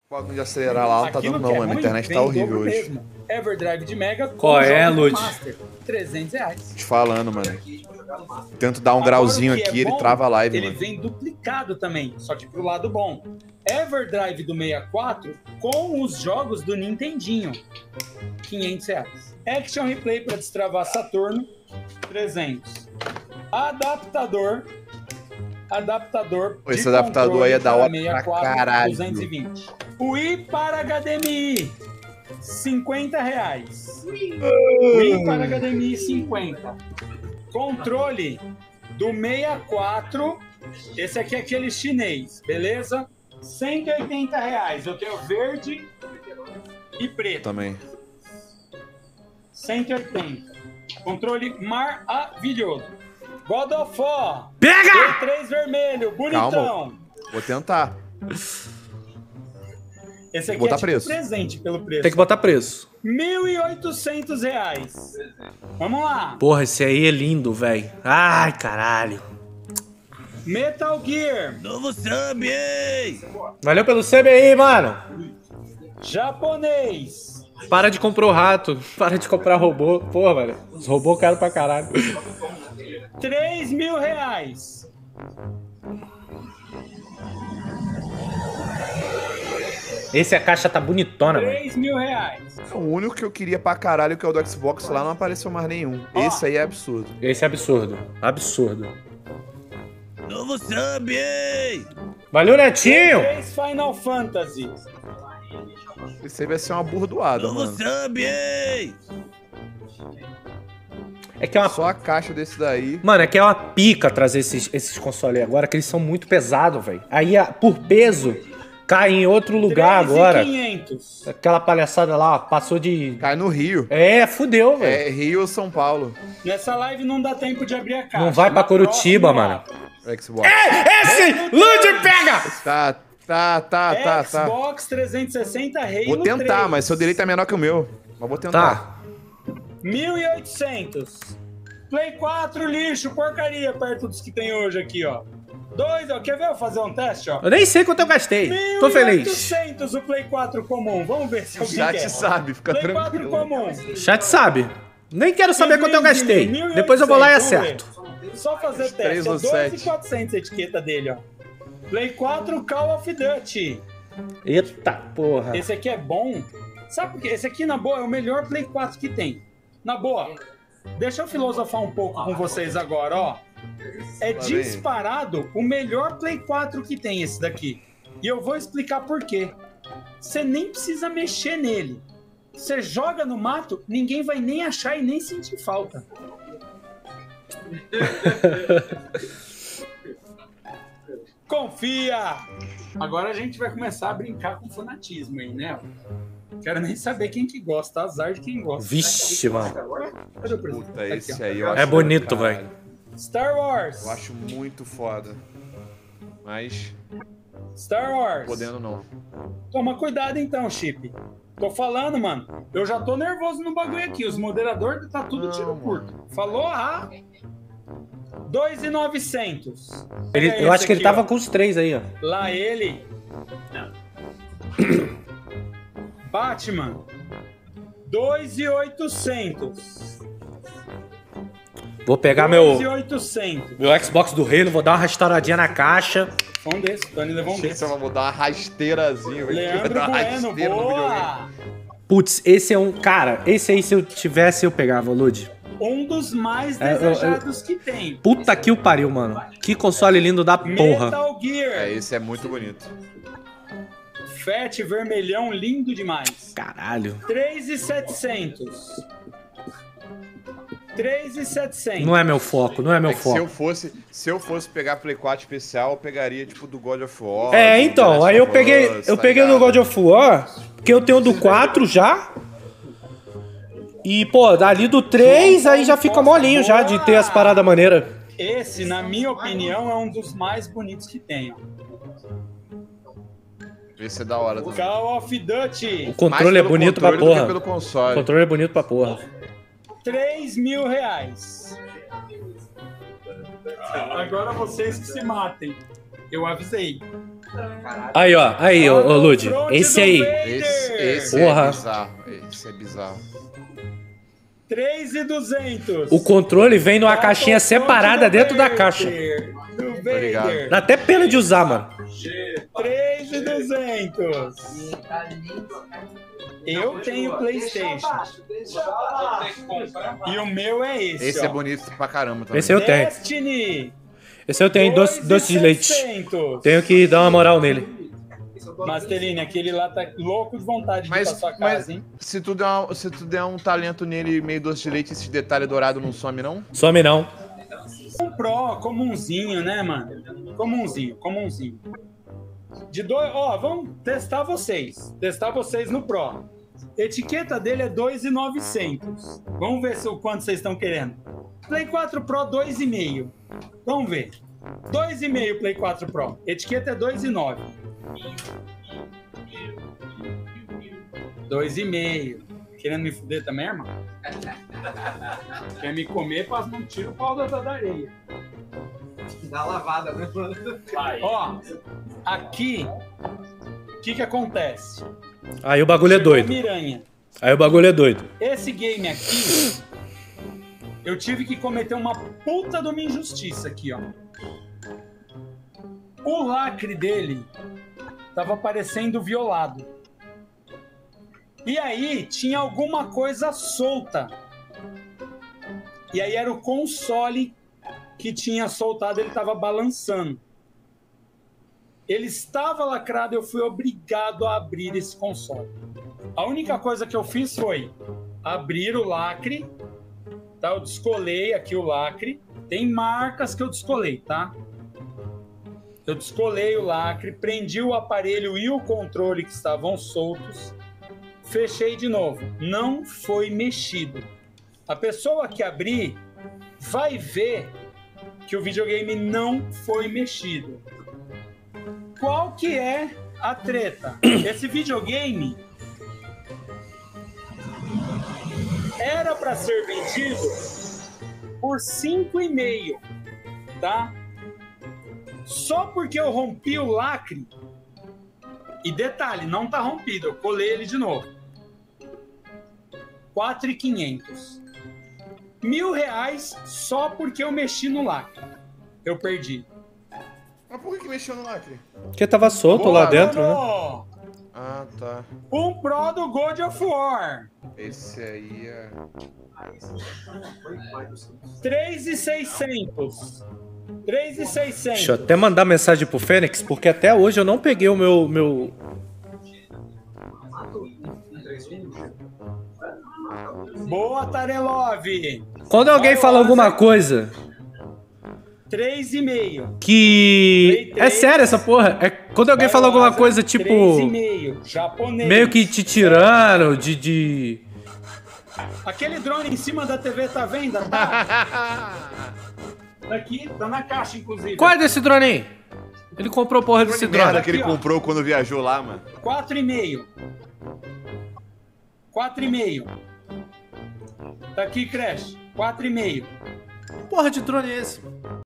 O bagulho de acelerar lá não tá dando não, mano. A internet tá horrível hoje. Mesmo. Everdrive de Mega com Qual é, Lud? Master, R$300. Te falando, mano. Tento dar um grauzinho aqui, ele trava a live, ele mano. Ele vem duplicado também, só que pro lado bom. Everdrive do 64 com os jogos do Nintendinho, R$500. Action Replay para destravar Saturno, 300. Adaptador Esse adaptador aí é da hora pra caralho. 220. Wii para HDMI, R$50. Wii para HDMI, 50. Controle do 64. Esse aqui é aquele chinês, beleza? R$180. Eu tenho verde e preto. Também. 180. Controle maravilhoso. God of War. Pega! T3 vermelho, bonitão. Calma. Vou tentar. Esse aqui botar é tipo preço. presente pelo preço. Tem que botar preço. R$1.800. Vamos lá. Porra, esse aí é lindo, velho. Ai, caralho. Metal Gear. Novo sub, hein? Valeu pelo sub aí, mano. Japonês. Para de comprar o rato. Para de comprar robô. Porra, velho. Os robôs caros pra caralho. R$3.000. Esse a caixa tá bonitona, mano. R$3.000. O único que eu queria pra caralho, que é o do Xbox, lá não apareceu mais nenhum. Esse aí é absurdo. Esse é absurdo. Absurdo. Novo sub, hein? Valeu, Netinho! 3 Final Fantasy. Esse aí vai ser uma burdoada, Novo mano. sub, hein? É que é uma... Só a caixa desse daí. Mano, é que é uma pica trazer esses consoles agora, que eles são muito pesados, velho. Aí, por peso, cai em outro lugar agora. 3.500. Aquela palhaçada lá, ó, passou de... Cai no Rio. É, fudeu, velho. É Rio ou São Paulo. Nessa live não dá tempo de abrir a caixa. Não vai pra Na Curitiba, próxima, mano. Xbox. Esse! Lud, pega! Tá. Xbox 360 Halo Vou tentar, 3. mas seu direito é menor que o meu. Mas vou tentar. Tá. 1.800. Play 4 lixo, porcaria, perto dos que tem hoje aqui, ó. Dois, ó. Quer ver eu fazer um teste, ó? Eu nem sei quanto eu gastei. Tô feliz. 1.800 o Play 4 comum. Vamos ver se alguém Já quer. te sabe, fica Play 4 tranquilo. comum. Chat sabe. Nem quero saber quanto eu gastei. 1.800, Depois eu vou lá e vamos ver. acerto. Só fazer três teste. É no sete. 2.400 a etiqueta dele, ó. Play 4 Call of Duty. Eita porra. Esse aqui é bom. Sabe por quê? Esse aqui, na boa, é o melhor Play 4 que tem. Na boa. Deixa eu filosofar um pouco com vocês agora, ó. É disparado o melhor Play 4 que tem esse daqui. E eu vou explicar por quê. Você nem precisa mexer nele. Você joga no mato, ninguém vai nem achar e nem sentir falta. Confia! Agora a gente vai começar a brincar com fanatismo aí, né? Quero nem saber quem que gosta, azar de quem gosta. Vixe, mano. Cadê o presente? Puta, Aqui, esse ó. aí eu acho É bonito, do caralho. velho. Star Wars. Eu acho muito foda. Mas Star Wars. podendo não. Toma cuidado então, Chip. Tô falando, mano. Eu já tô nervoso no bagulho aqui. Os moderadores tá tudo tiro curto. Falou, 2.900. Eu acho que ele tava com os três aí, ó. Lá ele. Batman. 2.800. Vou pegar meu 2.800. Xbox do Halo, vou dar uma restauradinha na caixa. Um desse. Tony levou um Achei que desse. você vai dar uma rasteirazinha. Vai Leandro dar uma Bueno, rasteira no videogame. boa! Putz, esse é um... Cara, esse aí se eu tivesse eu pegava, Lud. Um dos mais desejados que tem. Puta que o pariu, mano. Que console lindo da porra. Metal Gear. Esse é muito bonito. Fat vermelhão, lindo demais. Caralho. 3.700. 3.700. Não é meu foco, não é meu É que foco. se eu fosse pegar Play 4 especial, eu pegaria tipo do God of War. É, do então, The Last aí eu of peguei, Us, eu tá peguei do ligado? God of War, porque eu tenho do 4 já. E, pô, dali do 3, aí já fica molinho já de ter as paradas maneiras. Esse, na minha opinião, é um dos mais bonitos que tem. Ó. Esse é da hora. também. Call of Duty. O controle é Mais pelo bonito pra controle do que porra. pelo O console. controle é bonito pra porra. R$3.000. Agora vocês que se matem. Eu avisei. Aí, ó. Aí, ô Lud. Esse aí. Esse Porra. é bizarro. Esse é bizarro. 3.200. O controle vem numa caixinha separada dentro da caixa. Obrigado. Dá até pena de usar, mano. 3.200. Eu tenho PlayStation. E o meu é esse. Esse é ó. bonito pra caramba também. Esse eu tenho. Destiny. Esse eu tenho doce de leite. 2.600. Tenho que dar uma moral nele. Masteline, aquele lá tá louco de vontade de ir pra sua casa, hein? se tu der um talento nele meio doce de leite, esse detalhe dourado não some, não? Some não. Um Pro, comunzinho, né, mano? Comunzinho. De dois, ó, vamos testar vocês. Testar vocês no Pro. Etiqueta dele é 2.900. Vamos ver o quanto vocês estão querendo. Play 4 Pro 2,5. Vamos ver. 2,5 Play 4 Pro. Etiqueta é 2,9. 2,5. Querendo me fuder também, irmão? Quer me comer, faz um tiro pau da areia. Dá lavada, né? Ó, aqui, o que acontece? Aí o bagulho é doido. Miranha. Aí o bagulho é doido. Esse game aqui, eu tive que cometer uma puta de uma injustiça aqui, ó. O lacre dele tava parecendo violado. E aí tinha alguma coisa solta. E aí era o console que tinha soltado, ele tava balançando. Ele estava lacrado, eu fui obrigado a abrir esse console. A única coisa que eu fiz foi abrir o lacre, tá? Eu descolei aqui o lacre. Tem marcas que eu descolei, tá? Eu descolei o lacre, prendi o aparelho e o controle que estavam soltos, fechei de novo. Não foi mexido. A pessoa que abrir vai ver que o videogame não foi mexido. Qual que é a treta? Esse videogame era para ser vendido por 5,5, tá? Só porque eu rompi o lacre, e detalhe, não tá rompido, eu colei ele de novo. 4.500. R$1.000 só porque eu mexi no lacre. Eu perdi. Mas por que mexeu no lacre? Porque tava solto lá dentro, né? Ah, tá. Um Pro do God of War. Esse aí é... 3.600. 3.600. Deixa eu até mandar mensagem pro Fênix, porque até hoje eu não peguei o meu... Boa, Tarelov. Quando alguém fala alguma coisa 3,5. que... É sério essa porra. É quando alguém fala alguma coisa, tipo... 3,5. Japonês. Meio que te tirando de... Aquele drone em cima da TV tá vendo? Tá? Aqui, tá na caixa, inclusive. Qual é desse drone aí? Ele comprou porra desse Que merda drone. que ele Aqui, ó. comprou quando viajou lá, mano. 4,5. 4,5. Tá aqui, Crash. 4,5. Porra de drone é esse?